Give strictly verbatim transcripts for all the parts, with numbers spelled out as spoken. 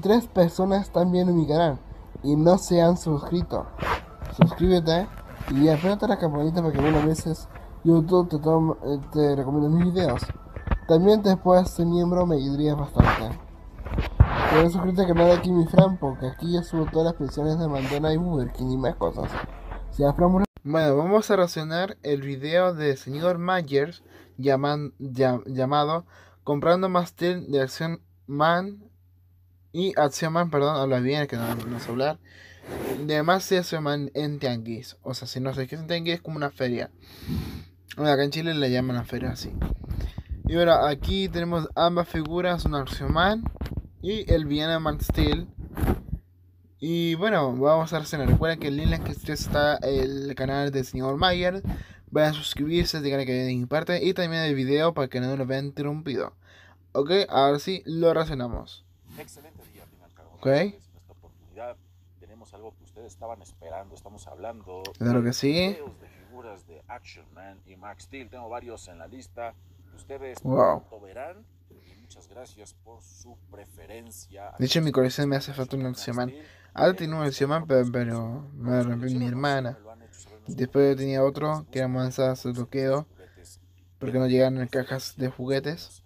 tres personas también en mi canal y no se han suscrito. Suscríbete y apretá la campanita para que algunas veces YouTube te, toma, te recomiende mis videos. También te puedes ser miembro, me ayudaría bastante. Puedes suscribirte al canal de Kimi Fran, porque aquí yo subo todas las pensiones de Mandela y Burger King y más cosas. Si Fran... Bueno, vamos a reaccionar el video de señor Myers llaman, llam, llamado Comprando Mastel de Action Man y Action Man, perdón, habla bien, que no, no sé hablar. De más de Action Man en Tianguis. O sea, si no sé qué es en Tianguis, es como una feria. Bueno, acá en Chile le llaman a feria así. Y bueno, aquí tenemos ambas figuras, un Action Man y el villano Man Steel. Y bueno, vamos a reaccionar. Recuerden que el link en la descripción está el canal del señor Myers. Vayan a suscribirse, digan que de mi parte. Y también el video para que no lo vean interrumpido. Ok, ahora sí lo reaccionamos. Excelente día, Pinalcargo. Ok. En esta oportunidad tenemos algo que ustedes estaban esperando. Estamos hablando Claro que de sí. videos de figuras de Action Man y Max Steel. Tengo varios en la lista. Ustedes Wow. pronto verán. Y muchas gracias por su preferencia. De hecho, en mi colección me hace falta un Action Man. Ahora tengo un Action Man, pero, pero me rompió mi hermana. Después tenía otro que era manzana su bloqueo, porque no llegaron en cajas de juguetes.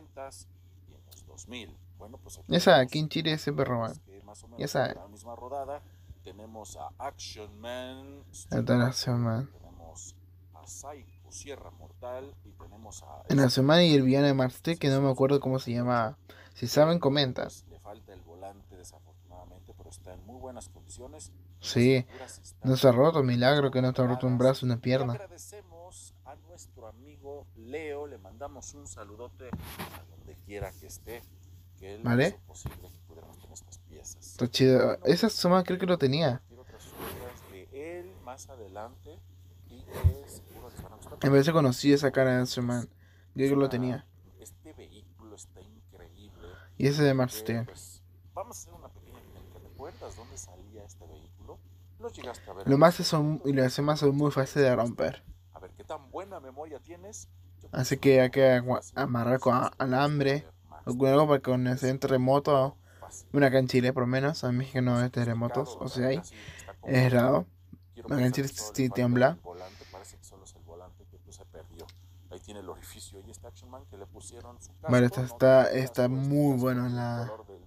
Ya saben, aquí en Chile siempre roban. Ya saben. La misma rodada tenemos a Action Man, El Action Man. tenemos a Psycho Sierra Mortal y tenemos a el Action Man y el villano de Max Steel, que no me acuerdo cómo se llama. Si saben, comentan. Le falta el volante desafortunadamente, pero está en muy buenas condiciones. Sí, no se ha roto, milagro que no se ha roto un brazo, una pierna. Agradecemos a nuestro amigo Leo, le mandamos un saludote a donde quiera que esté, que él ¿Vale? hizo posible que pudiéramos tener estas piezas. Está chido, esa suma creo que lo tenía. Otras figuras de él más adelante y que seguro les van a gustar. En vez de conocí esa cara de Action Man, yo creo que lo tenía. Este vehículo está increíble. Y ese de Max Steel. Pues, vamos a hacer una pequeña dinámica. ¿Recuerdas dónde salía este vehículo? ¿Lo llegaste a ver? Lo más son y los demás son muy fáciles de romper. A ver qué tan buena memoria tienes. Así que hay que amarrar con alambre o algo para que con ese terremoto, una acá en Chile por lo menos, en México no hay terremotos, o sea, hay, es raro. Acá en Chile sí tiembla. Parece que solo es el volante que pues se perdió. Ahí tiene el orificio y este Action Man que le pusieron su casco. Vale, esta está, está muy bueno la,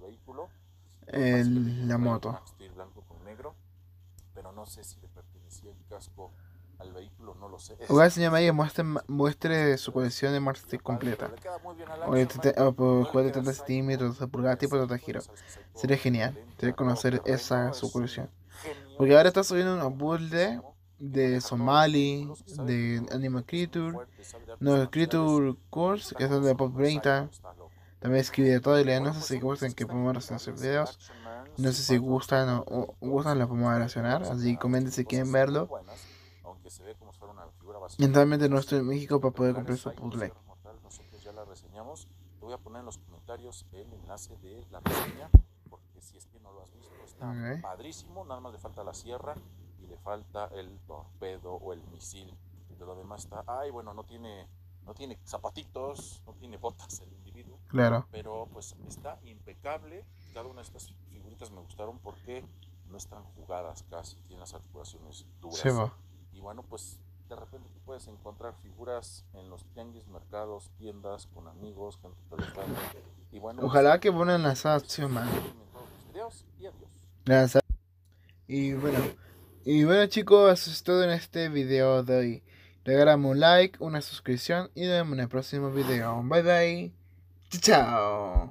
el, la moto. Blanco con negro, pero no sé si le pertenecía el casco al vehículo, no lo sé. Oiga, señor Mayer, muestre, muestre su colección de Max Steel completa. O el juego de treinta centímetros, pulgadas, tipo de giro. Sería genial, sería conocer esa su colección. Porque ahora está subiendo un build de Somali, de Animal Creature, no, Creature Course, que es de Pop treinta. También escribe de todo y le no sé si gustan que podemos hacer videos. No sé si gustan o, o gustan, la podemos relacionar. Así comenten si quieren verlo. Lamentablemente no estoy en México para poder comprar su puzzle. Nosotros ya la reseñamos. Te voy a poner en los comentarios el enlace de la reseña, porque si es que no lo has visto, está okay. Padrísimo. Nada más le falta la sierra y le falta el torpedo o el misil. De lo demás está, ay, bueno, no tiene, no tiene zapatitos, no tiene botas el individuo. Claro. Pero pues está impecable. Cada una de estas figuritas me gustaron porque no están jugadas casi, tienen las articulaciones duras. Sí, va. Y bueno, pues de repente tú puedes encontrar figuras en los tianguis, mercados, tiendas, con amigos, gente que los vende. Y bueno, ojalá pues, que pongan la Action Man. Y adiós. Gracias. Y bueno, y bueno chicos, eso es todo en este video de hoy. Regálame un like, una suscripción y nos vemos en el próximo video. Bye bye. Chao.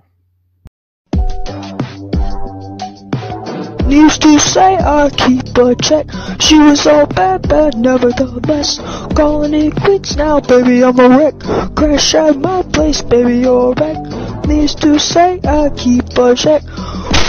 Used to say I keep a check. She was all bad, bad, never the best. Calling it quits now, baby, I'm a wreck. Crash at my place, baby, you're a wreck. Used to say I keep a check.